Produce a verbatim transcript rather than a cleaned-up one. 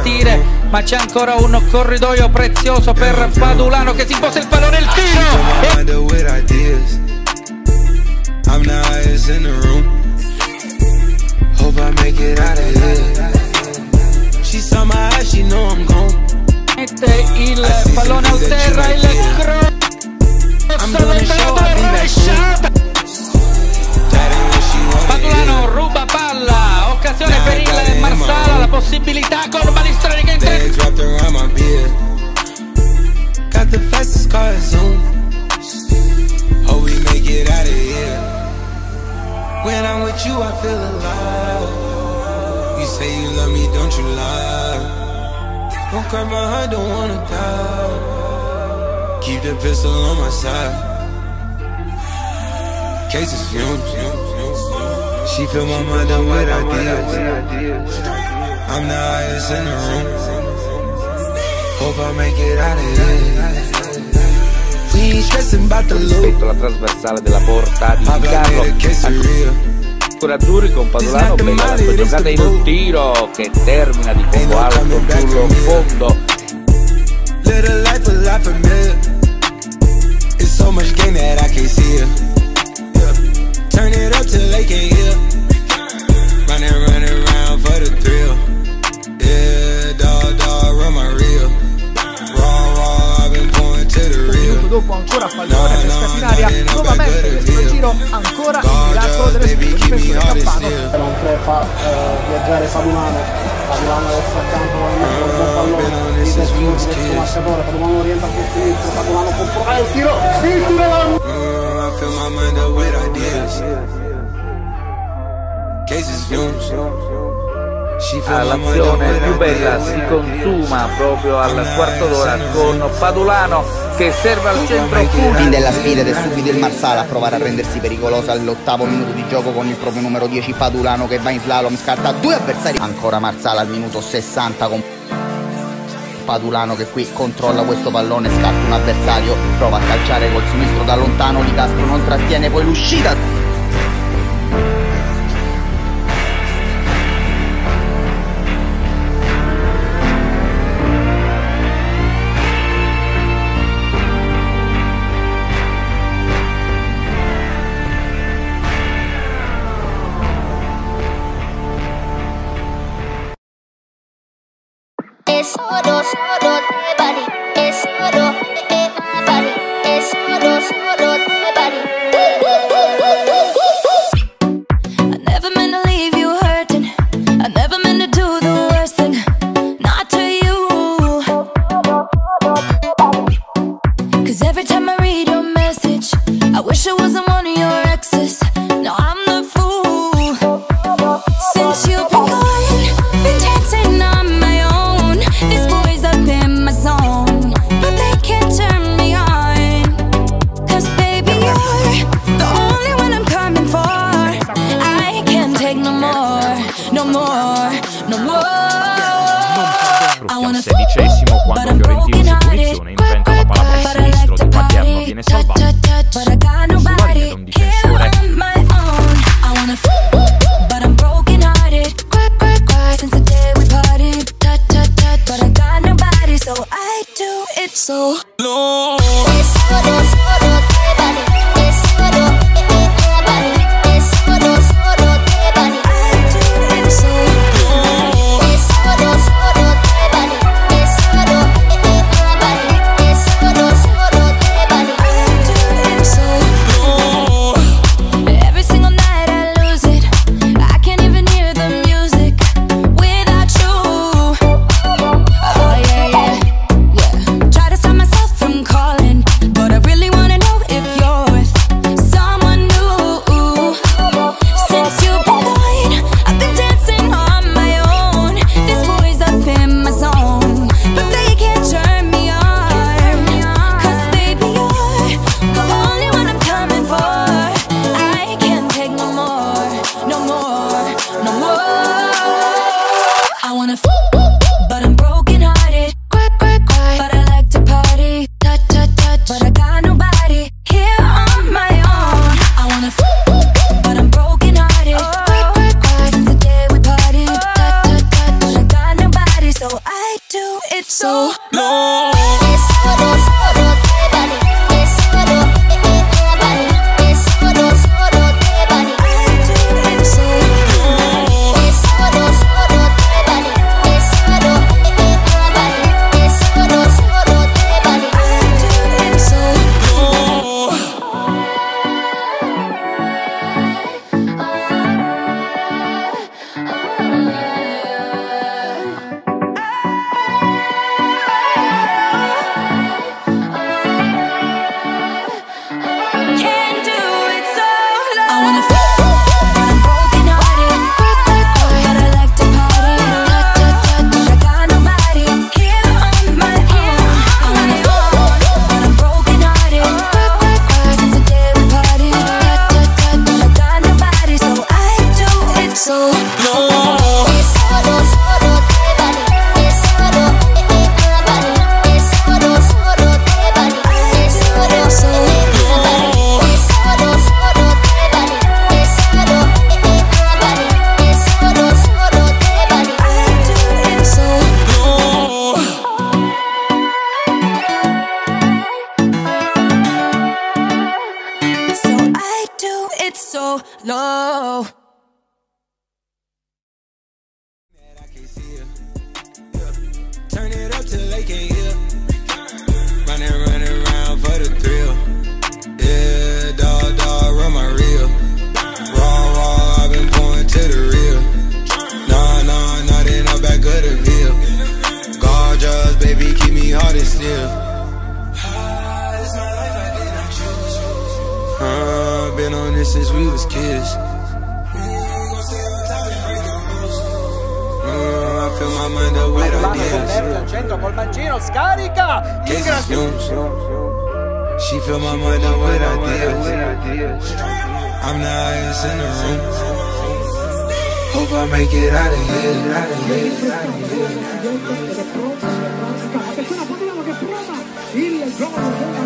partire, ma c'è ancora un corridoio prezioso per Padulano che si posa il pallone, il tiro. Mette il pallone al terra, il cross allontanatore, rovesciata. Padulano ruba palla, occasione per il Marsala, la possibilità con Balistroni che entra. Don't cry my heart, don't wanna die. Keep the pistol on my side. Cases fumes. She fill my mind up with ideas. I'm the highest in the room. Hope I make it out of here. We ain't stressing about the loot. La trasversale della porta di Carlo. Azzurri con Padulano, bella la sua giocata in un tiro che termina di poco alto sul fondo. Little life a lot familiar. It's so much game that I can't see it. Turn it up till they can't hear. Running, running around for the thrill. Yeah, dog, dog, run my reel. Raw, raw, I've been going to the real. Dopo ancora pallone, pescata in aria, nuovamente questo giro ancora il miracolo delle spinte di Campano. Non fa eh, viaggiare Padulano, Padulano adesso accanto a un buon pallone, di destra verso marcatore, Padulano orienta a sinistro, Padulano può provare il tiro, il tiro! Ah, l'azione più bella si consuma proprio al quarto d'ora con Padulano che serve al centro. Fin della sfida ed è subito il Marsala a provare a rendersi pericoloso all'ottavo minuto di gioco con il proprio numero dieci Padulano che va in slalom, scarta due avversari. Ancora Marsala al minuto sessanta con Padulano che qui controlla questo pallone, scarta un avversario, prova a calciare col sinistro da lontano, Di Castro non trattiene poi l'uscita. Es solo, solo de Bali. Es solo de Bali. Es solo, solo de Bali. I never meant to leave you hurting. I never meant to do the worst thing. Not to you. Cause every time I read your message, I wish I wasn't one of your exes. No, I'm the fool. Since you've been gone, been dancing on my own. These boys up in my zone, but they can't turn me on. Cause baby, you're the only one I'm coming for. I can't take no more, no more, no more. I wanna fall, but I'm broken hearted. But I like to party, touch, touch, touch. But I got nobody here on my own. I wanna fall, but I'm broken hearted. Since the day we parted, touch, touch, touch. But I got nobody, so I do it so low. Es solo, solo de Bali. Es solo de Bali. Es solo, solo de Bali. I do it so low. Es solo, solo de Bali. Es solo de Bali. Es solo, solo de Bali. I do wanna f- but I'm broken hearted. But I like to party. I got nobody here on my own. I wanna f- but I'm broken hearted. Since the day we parted, I got nobody, so I do it so no. So low. Turn it up till they can't hear. Running, running around for the thrill. Yeah, dog, dog, run my reel. Raw, raw, I've been going to the real. Nah, nah, not in the back of the veil. Gorgeous, baby, keep me hard and still. Uh, been on this since we was kids. Uh, I fill my mind up with ideas. Al centro col mancino, scarica! She fill my mind up with ideas. I'm the highest in the room. Hope I make it out of here, out of here, out of here. Il gioco